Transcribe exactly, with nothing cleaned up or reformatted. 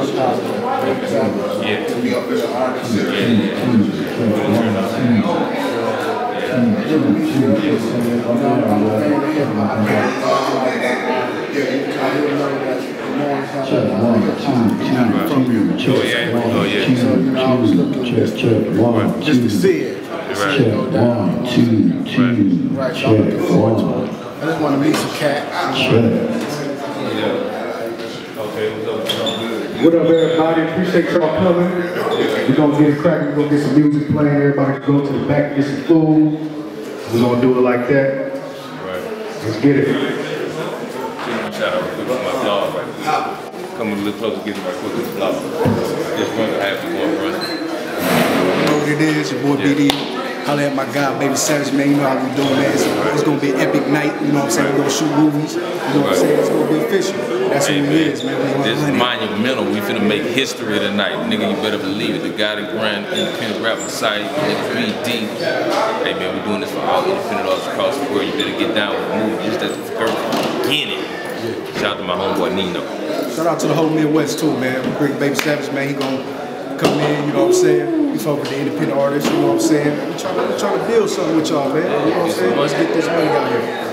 Check, check, one, just to see it. Check, one, two, two, check, one. I just want to meet some cats. Check. What up, everybody? Appreciate y'all coming. We're gonna get it cracking. We're gonna get some music playing. Everybody go to the back, get some food. We're gonna do it like that. Let's get it. Shout out to my blog. Come a little closer, get to my quick blog. Just one half of one run. You know what it is, your boy yeah. B D. Holla at my guy, Baby Savage, man. You know how we doing, man. It's, it's gonna be an epic night. You know what I'm saying? We're gonna shoot movies. You know what I'm saying? It's gonna be official. That's hey, what it is, man. This is monumental. We finna make history tonight. Nigga, you better believe it. The guy that ran independent rap society, three D. Hey, man, we're doing this for all independent artists across the world. You better get down with the movie. This is the first beginning. Shout out to my homeboy Nino. Shout out to the whole Midwest too, man. We bring Baby Savage, man. He gonna come in, you know what I'm saying? We fuck with the independent artists, you know what I'm saying? We trying to, we trying to build something with y'all, man. You know what I'm saying? Let's get this money out here.